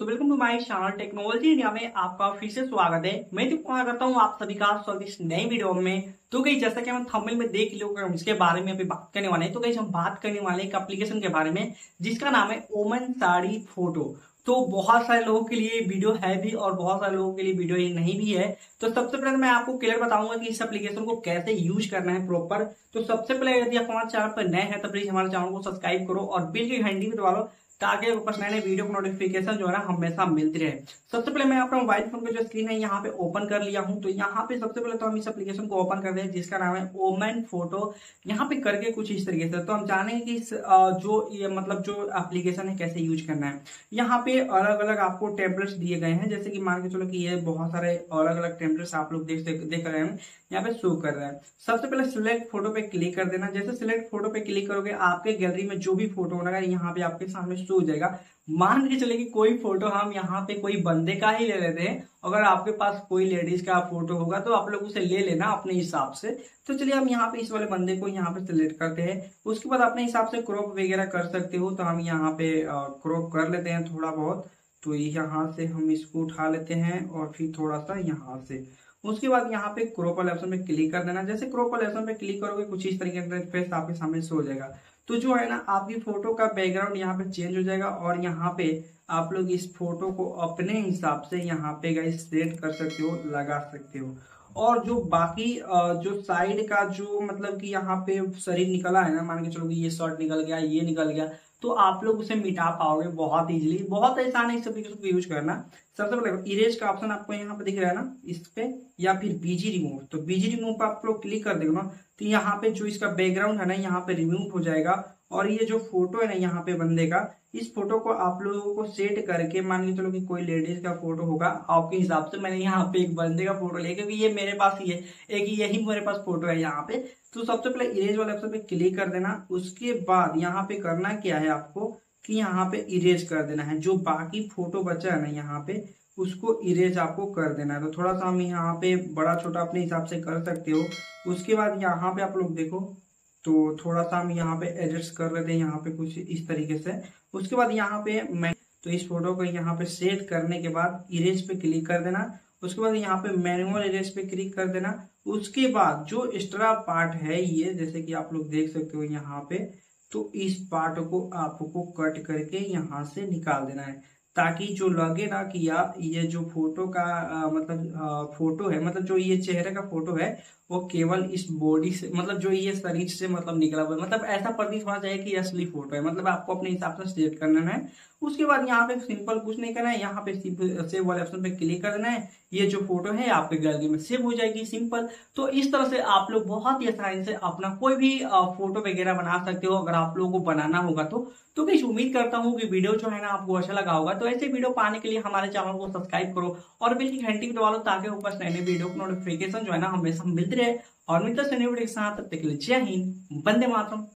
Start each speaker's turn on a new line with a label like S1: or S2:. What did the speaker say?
S1: तो welcome to my channel technology India में आपका फिर से स्वागत है। मैं दीपक करता हूं आप सभी का स्वागत इस नई वीडियो में। तो गई जैसा कि हम थंबनेल में देख लो हम इसके बारे में अभी बात करने वाले हैं। तो गई हम बात करने वाले एक एप्लीकेशन के बारे में जिसका नाम है ओमन साड़ी फोटो। तो बहुत सारे लोगों के लिए वीडियो है भी और बहुत सारे लोगों के लिए वीडियो ये नहीं भी है। तो सबसे पहले मैं आपको क्लियर बताऊंगा कि इस एप्लीकेशन को कैसे यूज करना है प्रॉपर। तो सबसे पहले यदि आप हमारे चैनल पर नए हैं तो प्लीज हमारे चैनल को सब्सक्राइब करो और बिल की घंटी भी दबा लो ताकि ऊपर नए नए वीडियो को नोटिफिकेशन जो है ना हमेशा मिलती रहे। सबसे पहले मैं अपना मोबाइल फोन का जो स्क्रीन है यहाँ पे ओपन कर लिया हूँ। तो यहाँ पे सबसे पहले तो हम इस एप्लीकेशन को ओपन कर दें जिसका नाम है ओमन फोटो। यहाँ पे करके कुछ इस तरीके से तो हम जानेंगे कि जो ये मतलब जो एप्लीकेशन है कैसे यूज करना है। यहाँ पे अलग अलग आपको टेम्पलेट्स दिए गए हैं, जैसे कि मान के चलो कि ये बहुत सारे अलग अलग टेम्पलेट्स आप लोग देख रहे हैं यहाँ पे शो कर रहा है। सबसे पहले सिलेक्ट फोटो पे क्लिक कर देना। जैसे सिलेक्ट फोटो पे क्लिक करोगे आपके गैलरी में जो भी फोटो होगा यहाँ पे आपके सामने शो हो जाएगा। मान के चले कि कोई फोटो हम यहाँ पे कोई बंदे का ही ले लेते हैं, अगर आपके पास कोई लेडीज का फोटो होगा तो आप लोग उसे ले लेना अपने हिसाब से। तो चलिए हम यहाँ पे इस वाले बंदे को यहाँ पे सिलेक्ट करते हैं। उसके बाद अपने हिसाब से क्रॉप वगैरह कर सकते हो, तो हम यहाँ पे क्रॉप कर लेते हैं थोड़ा बहुत। तो यहाँ से हम इसको उठा लेते हैं और फिर थोड़ा सा यहाँ से। उसके बाद यहाँ पे क्रॉप वाले ऑप्शन पे क्लिक कर देना। जैसे क्रॉप वाले ऑप्शन पे क्लिक करोगे कुछ इस तरीके का इंटरफेस आपके सामने शो हो जाएगा। तो जो है ना आपकी फोटो का बैकग्राउंड यहाँ पे चेंज हो जाएगा और यहाँ पे आप लोग इस फोटो को अपने हिसाब से यहाँ पे गाइस सेट कर सकते हो, लगा सकते हो। और जो बाकी जो साइड का जो मतलब कि यहाँ पे शरीर निकला है ना, मान के चलो कि ये शर्ट निकल गया, ये निकल गया, तो आप लोग उसे मिटा पाओगे बहुत इजीली। बहुत आसान है इस एप्लीकेशन को यूज करना। सबसे पहले इरेज का ऑप्शन आपको यहाँ पे दिख रहा है ना, इस पे या फिर बीजी रिमूव। तो बीजी रिमूव पे आप लोग क्लिक कर देंगे ना तो यहाँ पे जो इसका बैकग्राउंड है ना यहाँ पे रिमूव हो जाएगा। और ये जो फोटो है ना यहाँ पे बंदे का, इस फोटो को आप लोगों को सेट करके मान लीजिए चलो कि कोई लेडीज का फोटो होगा आपके हिसाब से। मैंने यहाँ पे एक बंदे का फोटो लिया क्योंकि ये मेरे पास ही है, एक यही मेरे पास फोटो है यहाँ पे। तो सबसे पहले इरेज वाले ऑप्शन पे क्लिक कर देना। उसके बाद यहाँ पे करना क्या है आपको कि यहाँ पे इरेज कर देना है। जो बाकी फोटो बचा है ना यहाँ पे उसको इरेज आपको कर देना है। तो थोड़ा सा हम यहाँ पे बड़ा छोटा अपने हिसाब से कर सकते हो। उसके बाद यहाँ पे आप लोग देखो तो थोड़ा सा हम यहाँ पे एडजस्ट कर लेते हैं यहाँ पे कुछ इस तरीके से। उसके बाद यहाँ पे मैं तो इस फोटो को यहाँ पे सेट करने के बाद इरेज पे क्लिक कर देना। उसके बाद यहाँ पे मैनुअल इरेज पे क्लिक कर देना। उसके बाद जो एक्स्ट्रा पार्ट है ये जैसे कि आप लोग देख सकते हो यहाँ पे, तो इस पार्ट को आपको कट करके यहाँ से निकाल देना है ताकि जो लगे ना कि यार ये जो फोटो का फोटो है, मतलब जो ये चेहरे का फोटो है वो केवल इस बॉडी से मतलब जो ये शरीर से मतलब निकला हुआ है, मतलब ऐसा प्रतीत होना चाहिए कि असली फोटो है। मतलब आपको अपने हिसाब से सेट करना है। उसके बाद यहाँ पे सिंपल कुछ नहीं करना है, यहाँ पे सेव वाले ऑप्शन पे क्लिक कर देना है। ये जो फोटो है आपके गैलरी में सेव हो जाएगी, सिंपल। तो इस तरह से आप लोग बहुत ही आसानी से अपना कोई भी फोटो वगैरह बना सकते हो अगर आप लोगों को बनाना होगा तो मैं उम्मीद करता हूँ कि वीडियो जो है ना आपको अच्छा लगा होगा। तो ऐसे वीडियो पाने के लिए हमारे चैनल को सब्सक्राइब करो और बिल की घंटी भी दबा लो ताकि ऊपर नए नए वीडियो को नोटिफिकेशन जो है ना हमेशा मिलती रहे। और मिलते हैं नए वीडियो के साथ, तब तक के लिए जय हिंद, वंदे मातरम।